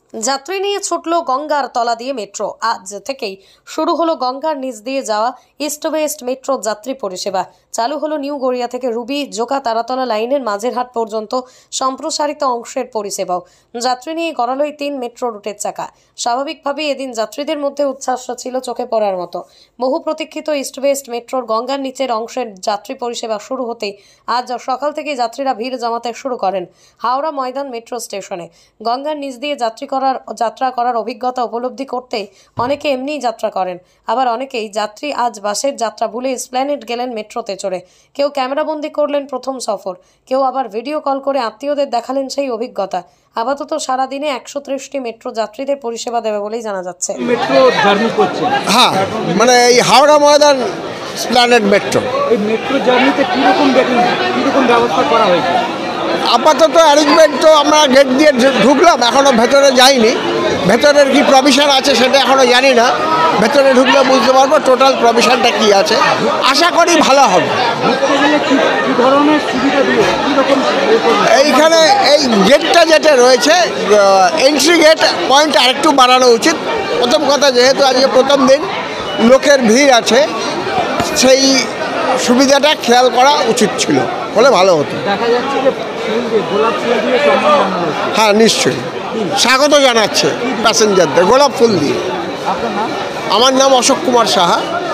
যাত্রী নিয়ে ছুটল গঙ্গার তলা দিয়ে মেট্রো। আজ থেকেই শুরু হলো গঙ্গার নিচ দিয়ে যাওয়া ইস্ট ওয়েস্ট মেট্রো যাত্রী পরিষেবা। চালু হলো নিউ গড়িয়া থেকে রুবি জোকা তারাতলা লাইনের মাঝেরহাট পর্যন্ত সম্প্রসারিত অংশের পরিষেবাও। যাত্রী নিয়ে গড়ালো এই 3 মেট্রো রুটের চাকা। স্বাভাবিকভাবেই এদিন যাত্রীদের মধ্যে উচ্ছ্বাস ছিল চোখে পড়ার মতো। বহু প্রতীক্ষিত ইস্ট ওয়েস্ট মেট্রোর গঙ্গার নিচের অংশের যাত্রী পরিষেবা শুরু হতেই আজ সকাল থেকে যাত্রীরা ভিড় জমাতে শুরু করেন হাওড়া ময়দান মেট্রো স্টেশনে। গঙ্গার নিচ দিয়ে যাত্রা করার অভিজ্ঞতা উপলব্ধি করতে অনেকে এমনিই যাত্রা করেন, আবার অনেকেই যাত্রী আজ বাসের যাত্রা ভুলে এসপ্ল্যানেড গেলেন মেট্রোতে চড়ে। কেউ ক্যামেরাবন্দি করলেন প্রথম সফর, কেউ আবার ভিডিও কল করে আত্মীয়দের দেখালেন সেই অভিজ্ঞতা। আপাতত সারাদিনে 130টি মেট্রো যাত্রীদের পরিষেবা দেবে বলেই জানা যাচ্ছে। মেট্রো জার্নি করছে, হ্যাঁ, মানে এই হাওড়া ময়দান এসপ্ল্যানেড মেট্রো। এই মেট্রো জার্নিতে কীরকম ব্যবস্থা করা হয়েছে? আপাতত অ্যারেঞ্জমেন্ট তো আমরা গেট দিয়ে ঢুকলাম, এখনও ভেতরে যাইনি। ভেতরের কি প্রভিশন আছে সেটা এখনও জানি না, ভেতরে ঢুকলে বুঝতে পারবো টোটাল প্রভিশনটা কি আছে। আশা করি ভালো হবে। এইখানে এই গেটটা যেটা রয়েছে, এন্ট্রি গেট পয়েন্ট আরেকটু বাড়ানো উচিত। প্রথম কথা, যেহেতু আজকে প্রথম দিন, লোকের ভিড় আছে, সেই সুবিধাটা খেয়াল করা উচিত ছিল, হলে ভালো হতো। দেখা যাচ্ছে যে গোলাপ ফুল দিয়ে সম্মান জানানো হচ্ছে। হ্যাঁ, নিশ্চয়ই স্বাগত জানাচ্ছে প্যাসেঞ্জারদের গোলাপ ফুল দিয়ে। আপনার নাম? আমার নাম অশোক কুমার সাহা।